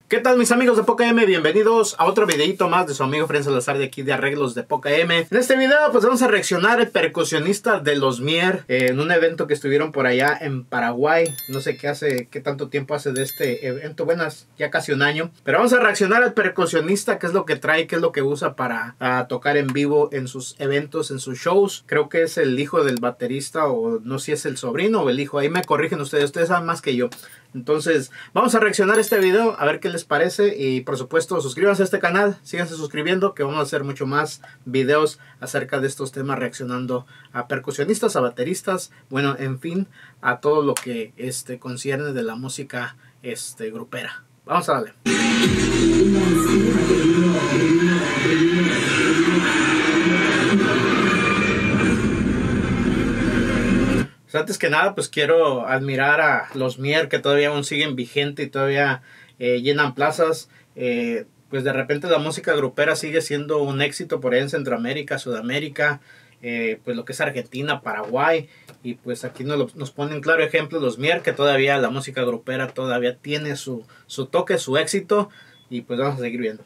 ¿Qué tal mis amigos de Poca M? Bienvenidos a otro videito más de su amigo Fren Salazar de aquí de Arreglos de Poca M. En este video pues vamos a reaccionar al percusionista de Los Mier en un evento que estuvieron por allá en Paraguay. No sé qué tanto tiempo hace de este evento, bueno, ya casi un año. Pero vamos a reaccionar al percusionista, qué es lo que trae, qué es lo que usa para tocar en vivo en sus eventos, en sus shows. Creo que es el hijo del baterista o no sé si es el sobrino o el hijo. Ahí me corrigen ustedes saben más que yo. Entonces vamos a reaccionar a este video, a ver qué les parece. Y por supuesto suscríbanse a este canal, síganse suscribiendo, que vamos a hacer mucho más videos acerca de estos temas, reaccionando a percusionistas, a bateristas, bueno, en fin, a todo lo que concierne de la música grupera. Vamos a darle. Antes que nada, pues quiero admirar a Los Mier, que todavía aún siguen vigentes y todavía llenan plazas. Pues de repente la música grupera sigue siendo un éxito por ahí en Centroamérica, Sudamérica, pues lo que es Argentina, Paraguay. Y pues aquí nos ponen claro ejemplo Los Mier, que todavía la música grupera todavía tiene su toque, su éxito. Y pues vamos a seguir viendo.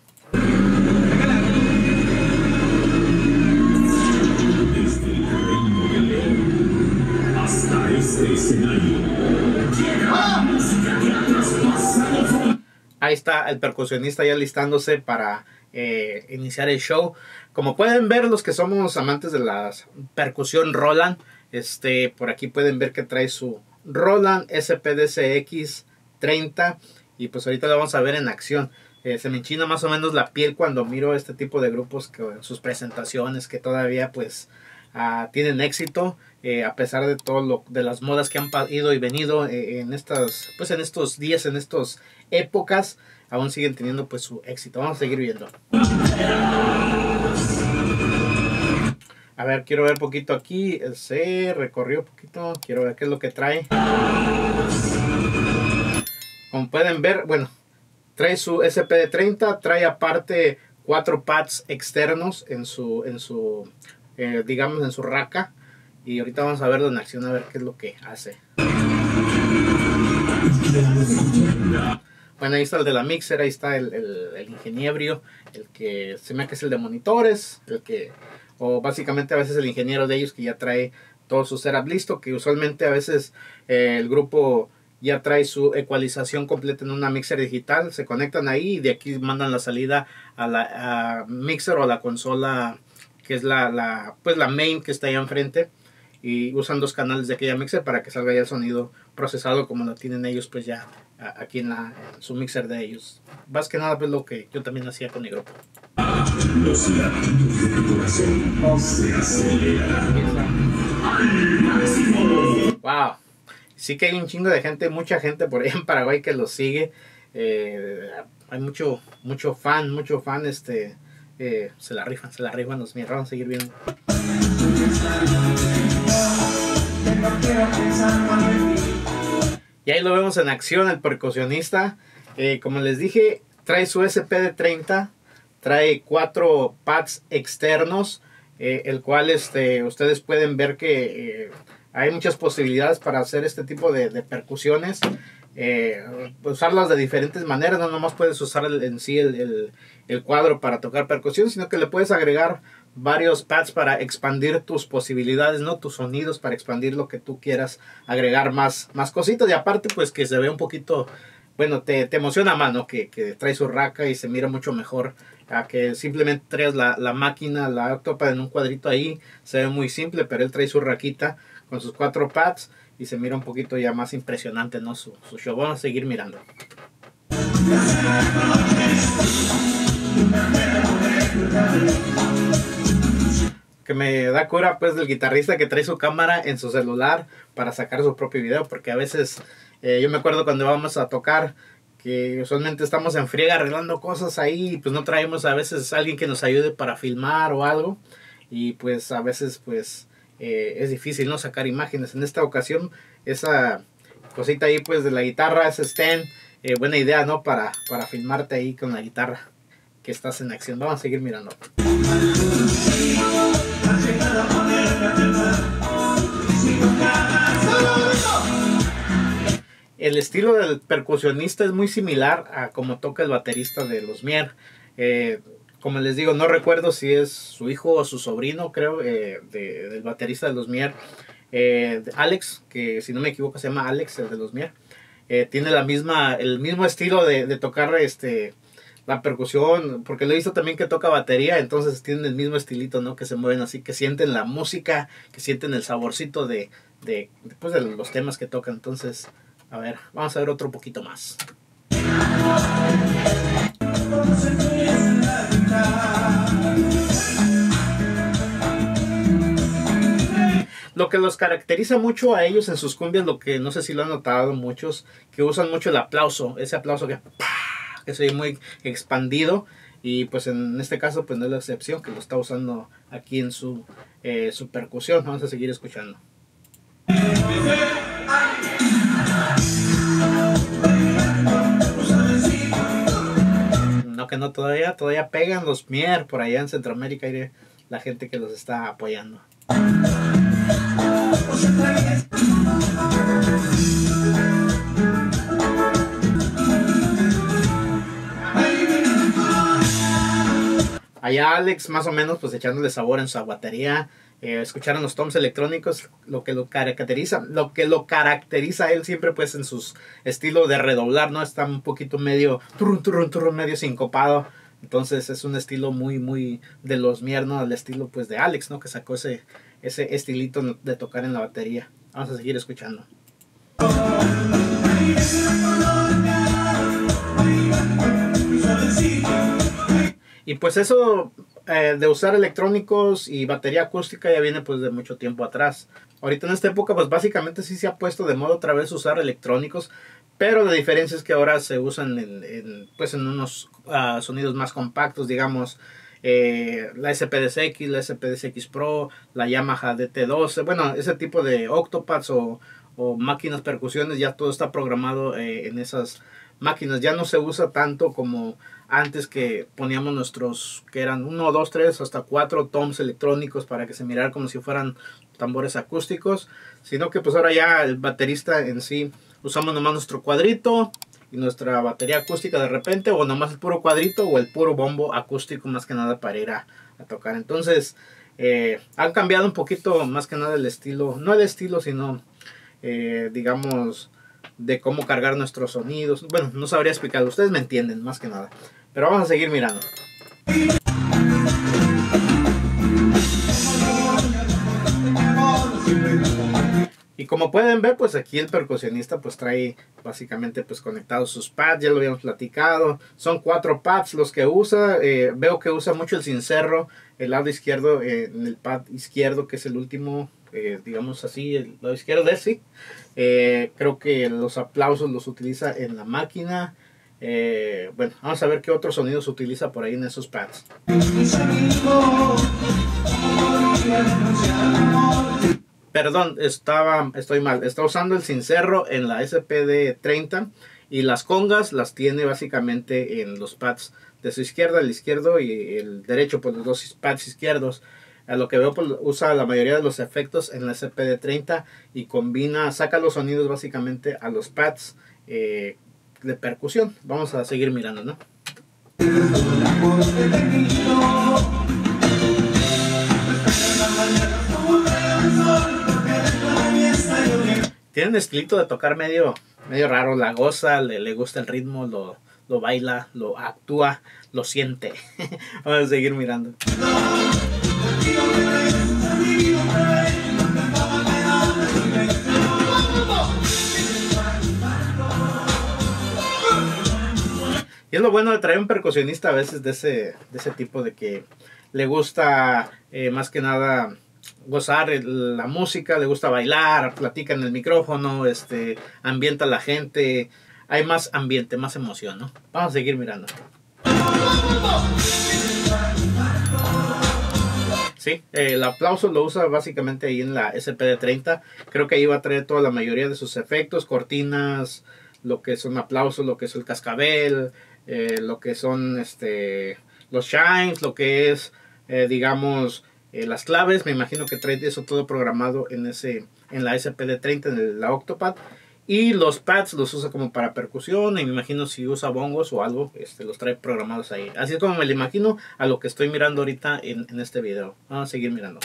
Ahí está el percusionista ya listándose para iniciar el show. Como pueden ver, los que somos amantes de la percusión Roland, por aquí pueden ver que trae su Roland SPDCX 30 y pues ahorita lo vamos a ver en acción. Se me enchina más o menos la piel cuando miro este tipo de grupos, que sus presentaciones que todavía pues tienen éxito, a pesar de todo de las modas que han ido y venido en estos días, en estas épocas, aún siguen teniendo pues su éxito. Vamos a seguir viendo. A ver, quiero ver poquito aquí. Se recorrió un poquito. Quiero ver qué es lo que trae. Como pueden ver, bueno, trae su SPD30, trae aparte 4 pads externos en su digamos en su raca, y ahorita vamos a verlo en acción, a ver qué es lo que hace. Bueno, ahí está el de la mixer, ahí está el ingeniero, el que se me hace que es el de monitores, o básicamente a veces el ingeniero de ellos, que ya trae todo su setup listo, que usualmente a veces el grupo ya trae su ecualización completa en una mixer digital, se conectan ahí y de aquí mandan la salida a la mixer o a la consola, que es pues la main que está ahí enfrente, y usan 2 canales de aquella mixer para que salga ya el sonido procesado como lo tienen ellos pues ya aquí en su mixer de ellos. Más que nada pues lo que yo también hacía con mi grupo. Los latidos de tu corazón se aceleran al máximo. Wow, sí que hay un chingo de gente, mucha gente por ahí en Paraguay que los sigue. Hay mucho fan, se la rifan Los Mier. Vamos a seguir viendo. Y ahí lo vemos en acción, el percusionista. Como les dije, trae su SPD30, trae 4 pads externos, el cual ustedes pueden ver que hay muchas posibilidades para hacer este tipo de percusiones. Usarlas de diferentes maneras, no nomás puedes usar en sí el cuadro para tocar percusión, sino que le puedes agregar varios pads para expandir tus posibilidades, ¿no? Tus sonidos, para expandir lo que tú quieras, agregar más cositas, y aparte pues que se ve un poquito, bueno, te emociona más, ¿no? Que trae su raca y se mira mucho mejor a que simplemente traes la máquina, la topa en un cuadrito ahí. Se ve muy simple, pero él trae su raquita con sus 4 pads y se mira un poquito ya más impresionante, ¿no? Su show. Vamos a seguir mirando. Que me da cura pues del guitarrista que trae su cámara en su celular para sacar su propio video, porque a veces yo me acuerdo cuando vamos a tocar que usualmente estamos en friega arreglando cosas ahí, y pues no traemos a veces alguien que nos ayude para filmar o algo, y pues a veces pues es difícil, ¿no? Sacar imágenes. En esta ocasión esa cosita ahí pues de la guitarra, ese stand, buena idea, ¿no? Para filmarte ahí con la guitarra que estás en acción. Vamos a seguir mirando. El estilo del percusionista es muy similar a como toca el baterista de Los Mier. Como les digo, no recuerdo si es su hijo o su sobrino, creo, del baterista de Los Mier. Alex, que si no me equivoco se llama Alex, el de Los Mier. Tiene el mismo estilo de tocar la percusión, porque lo he visto también que toca batería, entonces tienen el mismo estilito, ¿no? Que se mueven así, que sienten la música, que sienten el saborcito pues de los temas que tocan. Entonces, a ver, vamos a ver otro poquito más. Lo que los caracteriza mucho a ellos en sus cumbias, lo que no sé si lo han notado muchos, que usan mucho el aplauso, ese aplauso que se oye muy expandido, y pues en este caso pues no es la excepción, que lo está usando aquí en su percusión. Vamos a seguir escuchando. No, que no, todavía pegan Los Mier por allá en Centroamérica, y la gente que los está apoyando. Allá Alex más o menos pues echándole sabor en su batería. Escucharon los toms electrónicos, lo que lo caracteriza a él siempre pues en sus estilos de redoblar, ¿no? Está un poquito medio medio sincopado. Entonces es un estilo muy de Los Mier, ¿no? Al estilo pues de Alex, ¿no? Que sacó ese estilito de tocar en la batería. Vamos a seguir escuchando. Y pues eso de usar electrónicos y batería acústica ya viene pues de mucho tiempo atrás. Ahorita en esta época pues básicamente sí se ha puesto de moda otra vez usar electrónicos, pero la diferencia es que ahora se usan en unos sonidos más compactos, digamos. La SPDCX, la SPDCX Pro, la Yamaha DT12, bueno, ese tipo de octopads o máquinas percusiones, ya todo está programado en esas máquinas. Ya no se usa tanto como antes, que poníamos nuestros, que eran 1, 2, 3, hasta 4 toms electrónicos para que se mirara como si fueran tambores acústicos, sino que pues ahora ya el baterista en sí usamos nomás nuestro cuadrito y nuestra batería acústica de repente, o nomás el puro cuadrito o el puro bombo acústico, más que nada para ir a tocar. Entonces han cambiado un poquito más que nada el estilo, no el estilo sino digamos de cómo cargar nuestros sonidos. Bueno, no sabría explicarlo, ustedes me entienden más que nada, pero vamos a seguir mirando. Y como pueden ver, pues aquí el percusionista pues trae básicamente pues conectados sus pads, ya lo habíamos platicado. Son 4 pads los que usa. Veo que usa mucho el cencerro, el lado izquierdo, en el pad izquierdo, que es el último, digamos así, el lado izquierdo de sí. Creo que los aplausos los utiliza en la máquina. Bueno, vamos a ver qué otros sonidos utiliza por ahí en esos pads. Perdón, estoy mal. Está usando el cencerro en la SPD-30 y las congas las tiene básicamente en los pads de su izquierda, el izquierdo y el derecho, pues los dos pads izquierdos. A lo que veo, pues usa la mayoría de los efectos en la SPD-30 y saca los sonidos básicamente a los pads de percusión. Vamos a seguir mirando, ¿no? Tiene un estilito de tocar medio raro, la goza, le gusta el ritmo, lo baila, lo actúa, lo siente. Vamos a seguir mirando. Y es lo bueno de traer un percusionista a veces de ese tipo, de que le gusta más que nada gozar la música, le gusta bailar, platica en el micrófono, ambienta a la gente. Hay más ambiente, más emoción, ¿no? Vamos a seguir mirando. Sí, el aplauso lo usa básicamente ahí en la SPD-30. Creo que ahí va a traer toda la mayoría de sus efectos, cortinas, lo que es un aplauso, lo que es el cascabel, lo que son los chimes, lo que es, digamos, las claves. Me imagino que trae eso todo programado en la SPD-30, en la Octopad. Y los pads los usa como para percusión, y me imagino si usa bongos o algo, los trae programados ahí. Así es como me lo imagino a lo que estoy mirando ahorita en este video. Vamos a seguir mirando.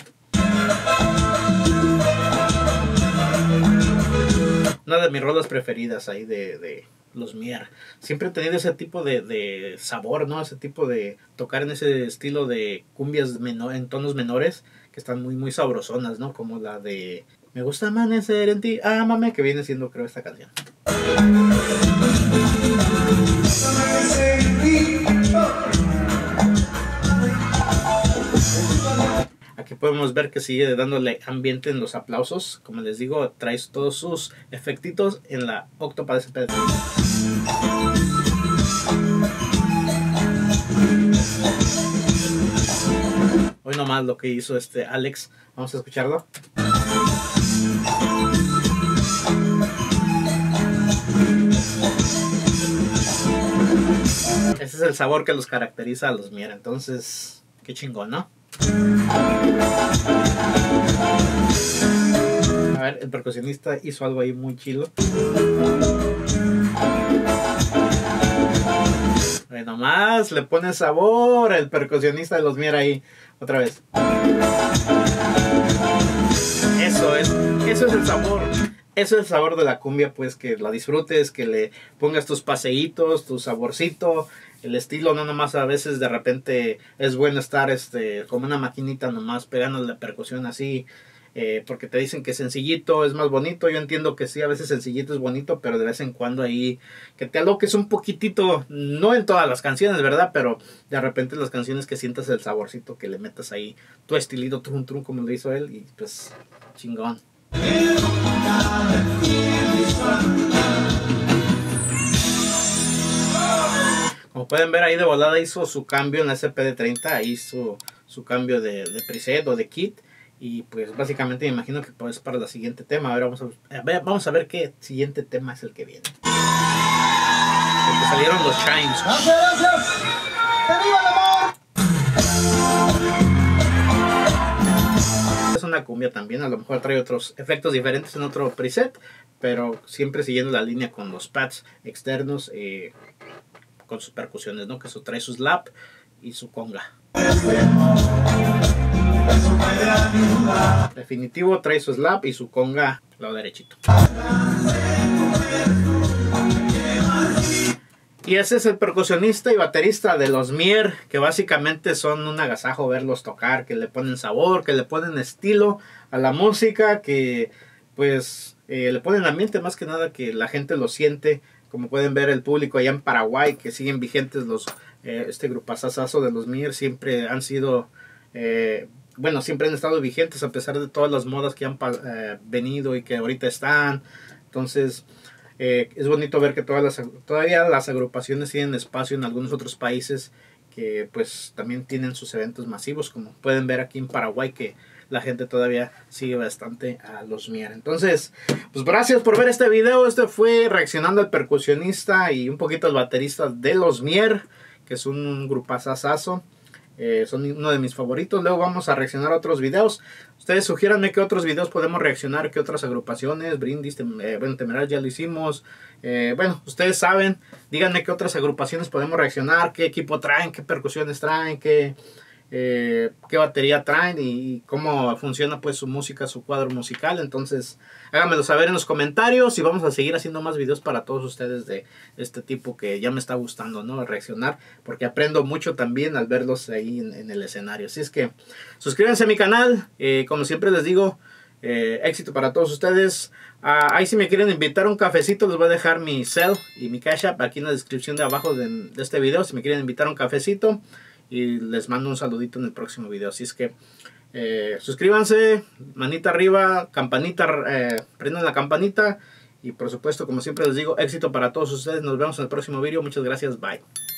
Una de mis rolas preferidas ahí de los Mier. Siempre he tenido ese tipo de sabor, ¿no? Ese tipo de tocar en ese estilo de cumbias en tonos menores, que están muy, muy sabrosonas, ¿no? Como la de Me gusta amanecer en ti, ámame, que viene siendo, creo, esta canción. Aquí podemos ver que sigue dándole ambiente en los aplausos. Como les digo, traes todos sus efectitos en la Octopad SP3. Hoy nomás lo que hizo Alex. Vamos a escucharlo. Ese es el sabor que los caracteriza a los Mier. Entonces, qué chingón, ¿no? A ver, el percusionista hizo algo ahí muy chido. Bueno, más le pone sabor el percusionista de los Mier ahí. Otra vez. Eso es el sabor. Eso es el sabor de la cumbia, pues, que la disfrutes, que le pongas tus paseitos, tu saborcito, el estilo. No nomás a veces de repente es bueno estar como una maquinita nomás pegando la percusión así, porque te dicen que sencillito es más bonito. Yo entiendo que sí, a veces sencillito es bonito, pero de vez en cuando ahí que te aloques un poquitito, no en todas las canciones, ¿verdad? Pero de repente las canciones que sientas el saborcito, que le metas ahí tu estilito trum trum como lo hizo él, y pues chingón. Como pueden ver ahí de volada hizo su cambio en la SPD30, ahí hizo su cambio de preset o de kit. Y pues básicamente me imagino que pues para el siguiente tema. A ver, vamos a ver qué siguiente tema es el que viene. Porque salieron los Chimes. Gracias. ¡Que viva el amor! Es una cumbia también, a lo mejor trae otros efectos diferentes en otro preset, pero siempre siguiendo la línea con los pads externos, con sus percusiones, ¿no? Que eso trae su slap y su conga. Definitivo trae su slap y su conga lado derechito. Y ese es el percusionista y baterista de los Mier, que básicamente son un agasajo verlos tocar, que le ponen sabor, que le ponen estilo a la música, que pues le ponen ambiente, más que nada que la gente lo siente. Como pueden ver, el público allá en Paraguay, que siguen vigentes este grupazazazo de los Mier, siempre han sido, bueno, siempre han estado vigentes a pesar de todas las modas que han venido y que ahorita están. Entonces es bonito ver que todavía las agrupaciones tienen espacio en algunos otros países que pues también tienen sus eventos masivos, como pueden ver aquí en Paraguay, que la gente todavía sigue bastante a los Mier. Entonces, pues gracias por ver este video. Este fue reaccionando al percusionista y un poquito al baterista de los Mier, que es un grupazazazo. Son uno de mis favoritos. Luego vamos a reaccionar a otros videos. Ustedes sugiéranme qué otros videos podemos reaccionar, qué otras agrupaciones. Brindis, bueno, Temeral ya lo hicimos. Bueno, ustedes saben. Díganme qué otras agrupaciones podemos reaccionar, qué equipo traen, qué percusiones traen, qué batería traen y cómo funciona pues su música, su cuadro musical. Entonces háganmelo saber en los comentarios y vamos a seguir haciendo más videos para todos ustedes de este tipo, que ya me está gustando, ¿no? Reaccionar, porque aprendo mucho también al verlos ahí en el escenario. Así es que suscríbanse a mi canal, como siempre les digo, éxito para todos ustedes. Ahí si me quieren invitar a un cafecito, les voy a dejar mi cel y mi cash app aquí en la descripción de abajo de este video, si me quieren invitar a un cafecito. Y les mando un saludito en el próximo video. Así es que suscríbanse, manita arriba, campanita, prendan la campanita. Y por supuesto, como siempre les digo, éxito para todos ustedes. Nos vemos en el próximo video. Muchas gracias, bye.